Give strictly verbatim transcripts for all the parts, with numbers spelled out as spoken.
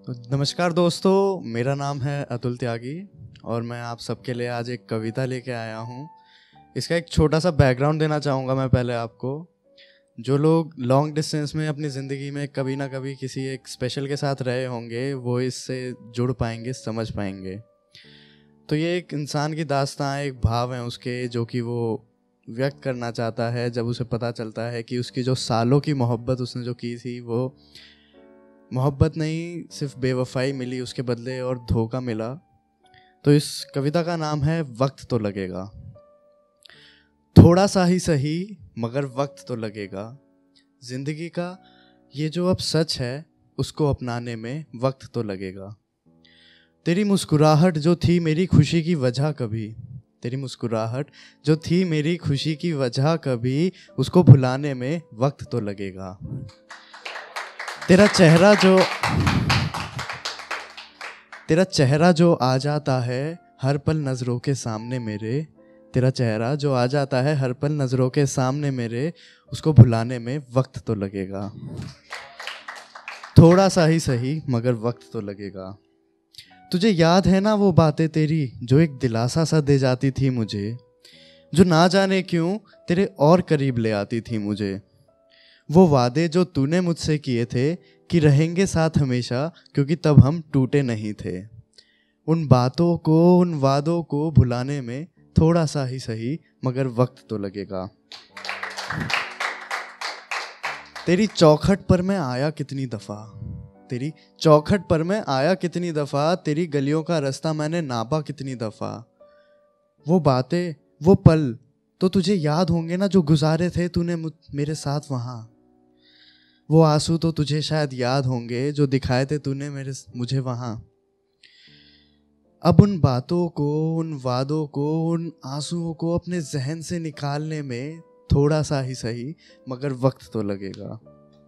तो नमस्कार दोस्तों, मेरा नाम है अतुल त्यागी और मैं आप सबके लिए आज एक कविता लेके आया हूँ। इसका एक छोटा सा बैकग्राउंड देना चाहूँगा मैं पहले आपको। जो लोग लॉन्ग डिस्टेंस में अपनी ज़िंदगी में कभी ना कभी किसी एक स्पेशल के साथ रहे होंगे वो इससे जुड़ पाएंगे, समझ पाएंगे। तो ये एक इंसान की दास्तां, एक भाव है उसके जो कि वो व्यक्त करना चाहता है जब उसे पता चलता है कि उसकी जो सालों की मोहब्बत उसने जो की थी वो मोहब्बत नहीं, सिर्फ बेवफाई मिली उसके बदले और धोखा मिला। तो इस कविता का नाम है वक्त तो लगेगा। थोड़ा सा ही सही मगर वक्त तो लगेगा। जिंदगी का ये जो अब सच है उसको अपनाने में वक्त तो लगेगा। तेरी मुस्कुराहट जो थी मेरी खुशी की वजह कभी, तेरी मुस्कुराहट जो थी मेरी खुशी की वजह कभी, उसको भुलाने में वक्त तो लगेगा। तेरा चेहरा जो तेरा चेहरा जो आ जाता है हर पल नज़रों के सामने मेरे, तेरा चेहरा जो आ जाता है हर पल नज़रों के सामने मेरे, उसको भुलाने में वक्त तो लगेगा। थोड़ा सा ही सही मगर वक्त तो लगेगा। तुझे याद है ना वो बातें तेरी जो एक दिलासा सा दे जाती थी मुझे, जो ना जाने क्यों तेरे और करीब ले आती थी मुझे। वो वादे जो तूने मुझसे किए थे कि रहेंगे साथ हमेशा, क्योंकि तब हम टूटे नहीं थे। उन बातों को, उन वादों को भुलाने में थोड़ा सा ही सही मगर वक्त तो लगेगा। तेरी चौखट पर मैं आया कितनी दफ़ा, तेरी चौखट पर मैं आया कितनी दफ़ा, तेरी गलियों का रास्ता मैंने नापा कितनी दफ़ा। वो बातें, वो पल तो तुझे याद होंगे ना जो गुजारे थे तूने मेरे साथ वहाँ। वो आंसू तो तुझे शायद याद होंगे जो दिखाए थे तूने मेरे मुझे वहाँ। अब उन बातों को, उन वादों को, उन आंसुओं को अपने जहन से निकालने में थोड़ा सा ही सही मगर वक्त तो लगेगा।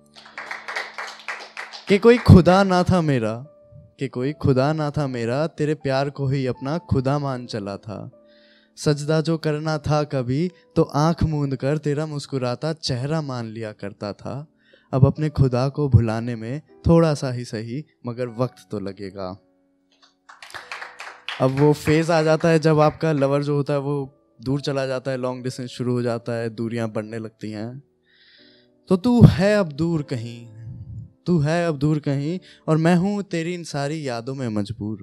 कि कोई खुदा ना था मेरा, कि कोई खुदा ना था मेरा, तेरे प्यार को ही अपना खुदा मान चला था। सजदा जो करना था कभी तो आंख मूंद कर तेरा मुस्कुराता चेहरा मान लिया करता था। अब अपने खुदा को भुलाने में थोड़ा सा ही सही मगर वक्त तो लगेगा। अब वो फेज़ आ जाता है जब आपका लवर जो होता है वो दूर चला जाता है, लॉन्ग डिस्टेंस शुरू हो जाता है, दूरियां बढ़ने लगती हैं। तो तू है अब दूर कहीं, तू है अब दूर कहीं और मैं हूँ तेरी इन सारी यादों में मजबूर।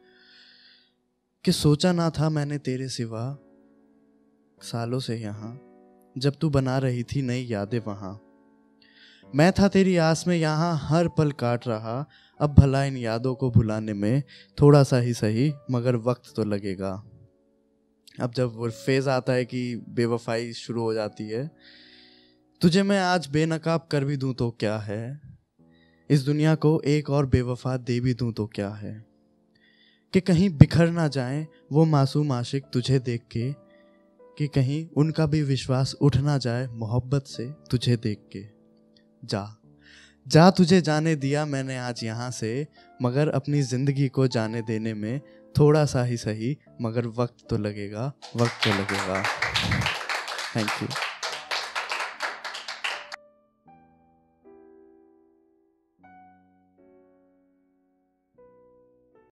कि सोचा ना था मैंने तेरे सिवा सालों से यहाँ, जब तू बना रही थी नई यादें वहाँ। मैं था तेरी आस में यहाँ हर पल काट रहा, अब भला इन यादों को भुलाने में थोड़ा सा ही सही मगर वक्त तो लगेगा। अब जब वो फेज़ आता है कि बेवफाई शुरू हो जाती है, तुझे मैं आज बेनकाब कर भी दूं तो क्या है, इस दुनिया को एक और बेवफा दे भी दूं तो क्या है। कि कहीं बिखर ना जाए वो मासूम आशिक तुझे देख के, कि कहीं उनका भी विश्वास उठ ना जाए मोहब्बत से तुझे देख के। जा जा तुझे जाने दिया मैंने आज यहाँ से, मगर अपनी ज़िंदगी को जाने देने में थोड़ा सा ही सही मगर वक्त तो लगेगा, वक्त तो लगेगा। Thank you.